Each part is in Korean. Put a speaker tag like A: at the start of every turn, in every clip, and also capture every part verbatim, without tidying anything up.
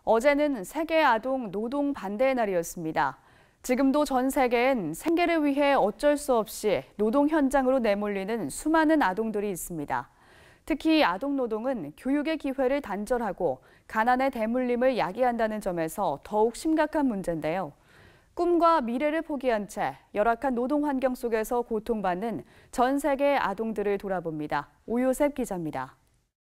A: 어제는 세계 아동 노동 반대의 날이었습니다. 지금도 전 세계엔 생계를 위해 어쩔 수 없이 노동 현장으로 내몰리는 수많은 아동들이 있습니다. 특히 아동 노동은 교육의 기회를 단절하고 가난의 대물림을 야기한다는 점에서 더욱 심각한 문제인데요. 꿈과 미래를 포기한 채 열악한 노동 환경 속에서 고통받는 전 세계 아동들을 돌아봅니다. 오요셉 기자입니다.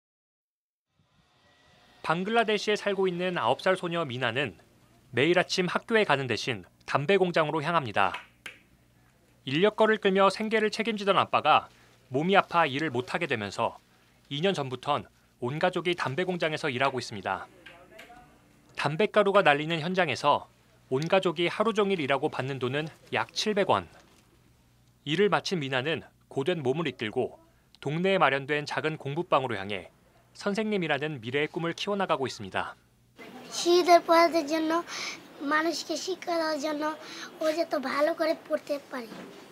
B: 방글라데시에 살고 있는 아홉 살 소녀 미나는 매일 아침 학교에 가는 대신 담배 공장으로 향합니다. 인력거를 끌며 생계를 책임지던 아빠가 몸이 아파 일을 못하게 되면서 이 년 전부턴 온 가족이 담배 공장에서 일하고 있습니다. 담뱃가루가 날리는 현장에서 온 가족이 하루 종일 일하고 받는 돈은 약 칠백 원. 일을 마친 미나는 고된 몸을 이끌고 동네에 마련된 작은 공부방으로 향해 선생님이라는 미래의 꿈을 키워나가고 있습니다.
C: শিশুদের পড়ার জন্য মানুষকে শিক্ষা দেওয়ার জন্য ও যাতে ভালো করে পড়তে পারে.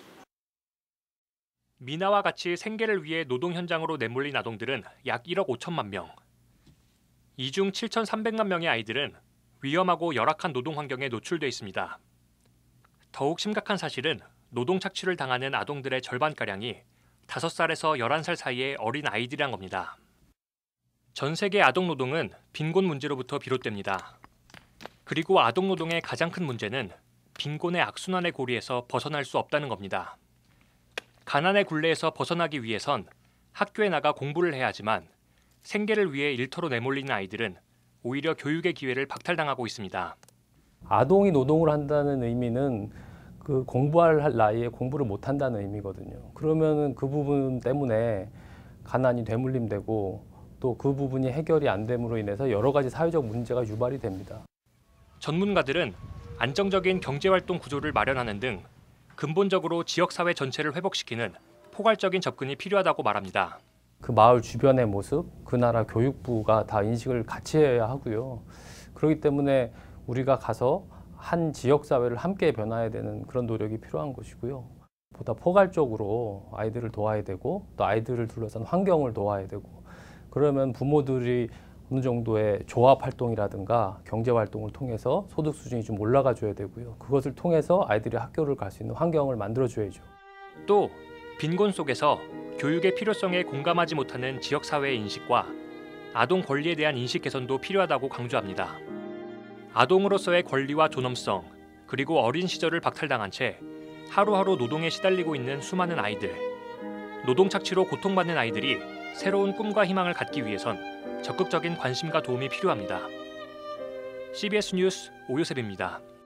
B: 미나와 같이 생계를 위해 노동 현장으로 내몰린 아동들은 약 일억 오천만 명. 이 중 칠천삼백만 명의 아이들은 위험하고 열악한 노동 환경에 노출돼 있습니다. 더욱 심각한 사실은 노동 착취를 당하는 아동들의 절반가량이 다섯 살에서 열한 살 사이의 어린 아이들이란 겁니다. 전 세계 아동 노동은 빈곤 문제로부터 비롯됩니다. 그리고 아동 노동의 가장 큰 문제는 빈곤의 악순환의 고리에서 벗어날 수 없다는 겁니다. 가난의 굴레에서 벗어나기 위해선 학교에 나가 공부를 해야 하지만 생계를 위해 일터로 내몰리는 아이들은 오히려 교육의 기회를 박탈당하고 있습니다.
D: 아동이 노동을 한다는 의미는 그 공부할 나이에 공부를 못한다는 의미거든요. 그러면은 그 부분 때문에 가난이 되물림되고 또 그 부분이 해결이 안 됨으로 인해서 여러 가지 사회적 문제가 유발이 됩니다.
B: 전문가들은 안정적인 경제활동 구조를 마련하는 등 근본적으로 지역사회 전체를 회복시키는 포괄적인 접근이 필요하다고 말합니다.
D: 그 마을 주변의 모습, 그 나라 교육부가 다 인식을 같이 해야 하고요. 그렇기 때문에 우리가 가서 한 지역사회를 함께 변화해야 되는 그런 노력이 필요한 것이고요. 보다 포괄적으로 아이들을 도와야 되고 또 아이들을 둘러싼 환경을 도와야 되고 그러면 부모들이 어느 정도의 조합 활동이라든가 경제 활동을 통해서 소득 수준이 좀 올라가 줘야 되고요. 그것을 통해서 아이들이 학교를 갈 수 있는 환경을 만들어 줘야죠.
B: 또 빈곤 속에서 교육의 필요성에 공감하지 못하는 지역사회의 인식과 아동 권리에 대한 인식 개선도 필요하다고 강조합니다. 아동으로서의 권리와 존엄성, 그리고 어린 시절을 박탈당한 채 하루하루 노동에 시달리고 있는 수많은 아이들. 노동 착취로 고통받는 아이들이 새로운 꿈과 희망을 갖기 위해선 적극적인 관심과 도움이 필요합니다. 씨비에스 뉴스 오요셉입니다.